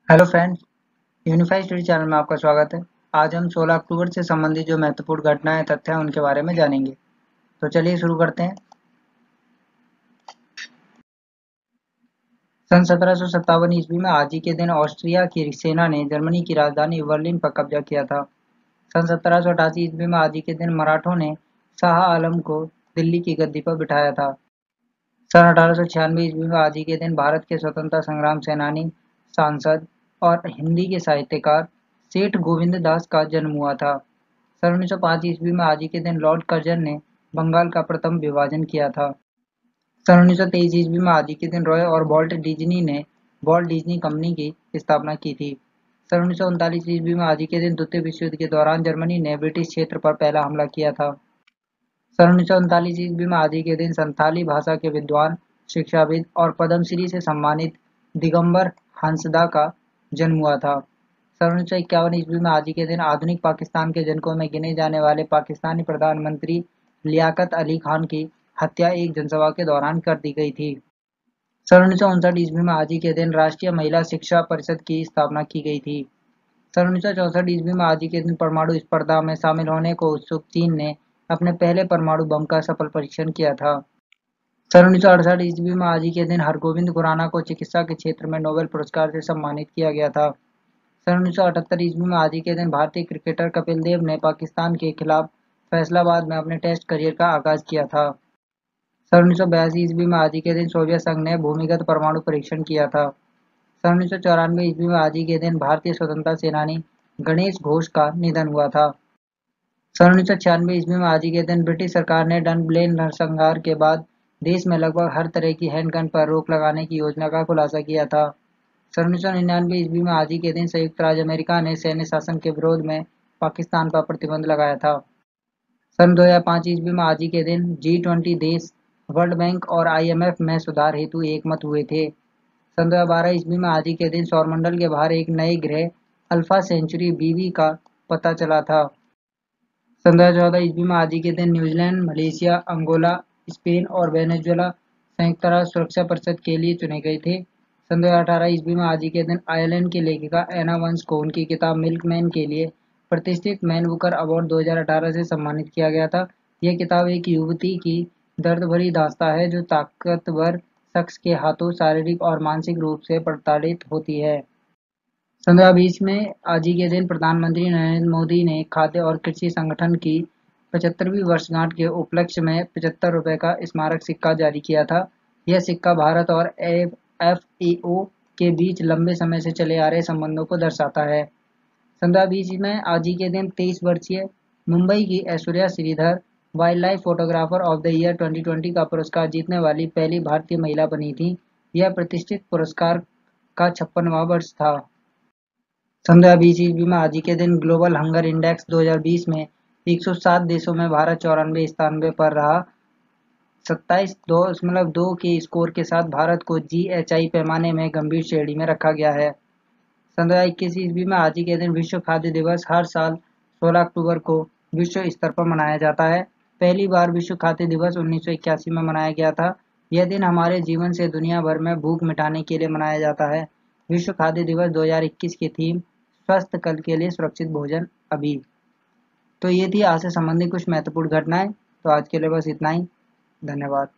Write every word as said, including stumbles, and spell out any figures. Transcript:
Hello friends, unified study channel में आपका स्वागत है। आज हम सोलह अक्टूबर से संबंधित जो महत्वपूर्ण घटनाएं तथ्य हैं उनके बारे में जानेंगे। तो चलिए शुरू करते हैं। सन सत्रह सौ सत्तावन ईस्वी में आज ही के दिन ऑस्ट्रिया की सेना ने जर्मनी की राजधानी बर्लिन पर कब्जा किया था। सन सत्रह सौ अठासी ईस्वी में आज ही के दिन मराठों ने शाह आलम को दिल्ली की गद्दी पर बिठाया था। सन अठारह सौ छियानवे ईस्वी में आज ही के दिन भारत के स्वतंत्रता संग्राम सेनानी, सांसद और हिंदी के साहित्यकार सेठ गोविंद दास का जन्म हुआ था। सन उन्नीस सौ पाँच ईस्वी में आज ही के दिन लॉर्ड कर्जन ने बंगाल का प्रथम विभाजन किया था। सन उन्नीस सौ तेईस ईस्वी में आज ही के दिन रॉय और वॉल्ट डिज्नी ने वॉल्ट डिज्नी कंपनी की स्थापना की थी। सन उन्नीस सौ उनतालीस ईस्वी में आज ही के दिन द्वितीय विश्व युद्ध के दौरान जर्मनी ने ब्रिटिश क्षेत्र पर पहला हमला किया था। सन उन्नीस सौ उनतालीस ईस्वी में आज ही के दिन संथाली भाषा के विद्वान, शिक्षाविद और पद्मश्री से सम्मानित दिगंबर हांसदा का जन्म हुआ था। सन उन्नीस सौ इक्यावन ईस्वी में आज ही के दिन आधुनिक पाकिस्तान के जनकों में गिने जाने वाले पाकिस्तानी प्रधानमंत्री लियाकत अली खान की हत्या एक जनसभा के दौरान कर दी गई थी। सन उन्नीस सौ उनसठ ईस्वी में आज ही के दिन राष्ट्रीय महिला शिक्षा परिषद की स्थापना की गई थी। सन उन्नीस सौ चौसठ ईस्वी में आज ही के दिन परमाणु स्पर्धा में शामिल होने को उत्सुक चीन ने अपने पहले परमाणु बम का सफल परीक्षण किया था। सन उन्नीस सौ अड़सठ ईस्वी में आज ही के दिन हरगोविंद खुराना को चिकित्सा के क्षेत्र में नोबेल पुरस्कार से सम्मानित किया गया था। सन उन्नीस सौ अठहत्तर ईस्वी में आज ही के दिन भारतीय क्रिकेटर कपिल देव ने पाकिस्तान के खिलाफ फैसलाबाद में अपने टेस्ट करियर का आगाज किया था। सन उन्नीस सौ बयासी ईस्वी में आज ही के दिन सोवियत संघ ने भूमिगत परमाणु परीक्षण किया था। सन उन्नीस सौ चौरानवे ईस्वी में आज ही के दिन भारतीय स्वतंत्रता सेनानी गणेश घोष का निधन हुआ था। सन उन्नीस सौ छियानवे ईस्वी में आज ही के दिन ब्रिटिश सरकार ने डनब्लेन नरसंहार के बाद देश में लगभग हर तरह की हैंडगन पर रोक लगाने की योजना का खुलासा किया था। सन उन्नीस सौ निन्यानवे ईस्वी में आज ही के दिन संयुक्त राज्य अमेरिका ने सैन्य शासन के विरोध में पाकिस्तान पर प्रतिबंध लगाया था। सन दो हज़ार पाँच ईस्वी में आज ही के दिन जी ट्वेंटी देश वर्ल्ड बैंक और आई एम एफ में सुधार हेतु एकमत हुए थे। सन दो हज़ार बारह ईस्वी में आज ही के दिन सौरमंडल के बाहर एक नए ग्रह अल्फा सेंचुरी बीवी का पता चला था। सन दो हज़ार चौदह ईस्वी में आज ही के दिन न्यूजीलैंड, मलेशिया, अंगोला, स्पेन और वेनेजुएला संयुक्त राष्ट्र सुरक्षा परिषद के लिए चुने गए थे। सन दो हज़ार अठारह ईस्वी में आज ही के दिन आयरलैंड की लेखिका एना वंस को उनकी किताब मिल्कमैन के लिए प्रतिष्ठित मैन बुकर अवार्ड दो हज़ार अठारह से सम्मानित किया गया था। यह किताब एक युवती की दर्द भरी दास्तां है जो ताकतवर शख्स के हाथों शारीरिक और मानसिक रूप से प्रताड़ित होती है। सन दो हज़ार बीस में आज ही के दिन प्रधानमंत्री नरेंद्र मोदी ने खाद्य और कृषि संगठन की पचहत्तरवीं वर्षगांठ के उपलक्ष्य में पचहत्तर रुपए का स्मारक सिक्का जारी किया था। यह सिक्का भारत और एफ ए ओ के बीच लंबे समय से चले आ रहे संबंधों को दर्शाता है। सन दो हज़ार बीस में आज ही के दिन तेईस वर्षीय मुंबई की Aishwarya Sridhar wildlife photographer of the year दो हज़ार बीस का पुरस्कार जीतने वाली पहली भारतीय महिला बनी थी। यह प्रतिष्ठित पुरस्कार का छप्पनवां वर्ष था। सन दो हज़ार बीस ईस्वी में आज ही के दिन ग्लोबल हंगर इंडेक्स दो हज़ार बीस में एक सौ सात देशों में भारत चौरानवे स्थान पर रहा। सत्ताईस दशमलव दो के स्कोर के साथ भारत को जी एच आई पैमाने में गंभीर श्रेणी में रखा गया है। सन दो हज़ार इक्कीस ईस्वी में आज ही के दिन विश्व खाद्य दिवस हर साल सोलह अक्टूबर को विश्व स्तर पर मनाया जाता है। पहली बार विश्व खाद्य दिवस उन्नीस सौ इक्यासी में मनाया गया था। यह दिन हमारे जीवन से दुनिया भर में भूख मिटाने के लिए मनाया जाता है। विश्व खाद्य दिवस दो हज़ार इक्कीस की थीम स्वस्थ कल के लिए सुरक्षित भोजन अभी। तो ये थी आज से संबंधित कुछ महत्वपूर्ण घटनाएं। तो आज के लिए बस इतना ही। धन्यवाद।